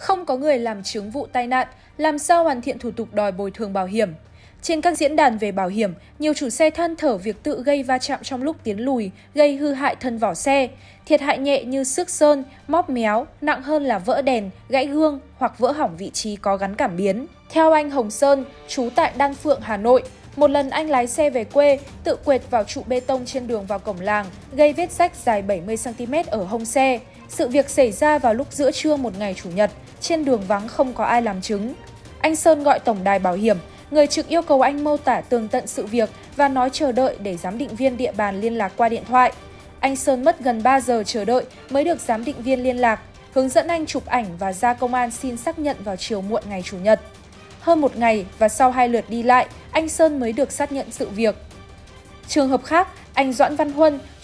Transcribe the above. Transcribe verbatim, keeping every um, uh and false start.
Không có người làm chứng vụ tai nạn, làm sao hoàn thiện thủ tục đòi bồi thường bảo hiểm? Trên các diễn đàn về bảo hiểm, nhiều chủ xe than thở việc tự gây va chạm trong lúc tiến lùi, gây hư hại thân vỏ xe. Thiệt hại nhẹ như xước sơn, móp méo, nặng hơn là vỡ đèn, gãy gương hoặc vỡ hỏng vị trí có gắn cảm biến. Theo anh Hồng Sơn, trú tại Đan Phượng, Hà Nội, một lần anh lái xe về quê, tự quệt vào trụ bê tông trên đường vào cổng làng, gây vết rách dài bảy mươi xăng ti mét ở hông xe. Sự việc xảy ra vào lúc giữa trưa một ngày Chủ nhật, trên đường vắng không có ai làm chứng. Anh Sơn gọi tổng đài bảo hiểm, người trực yêu cầu anh mô tả tường tận sự việc và nói chờ đợi để giám định viên địa bàn liên lạc qua điện thoại. Anh Sơn mất gần ba giờ chờ đợi mới được giám định viên liên lạc, hướng dẫn anh chụp ảnh và ra công an xin xác nhận vào chiều muộn ngày Chủ nhật. Hơn một ngày và sau hai lượt đi lại, anh Sơn mới được xác nhận sự việc. Trường hợp khác, anh Doãn Văn Huân,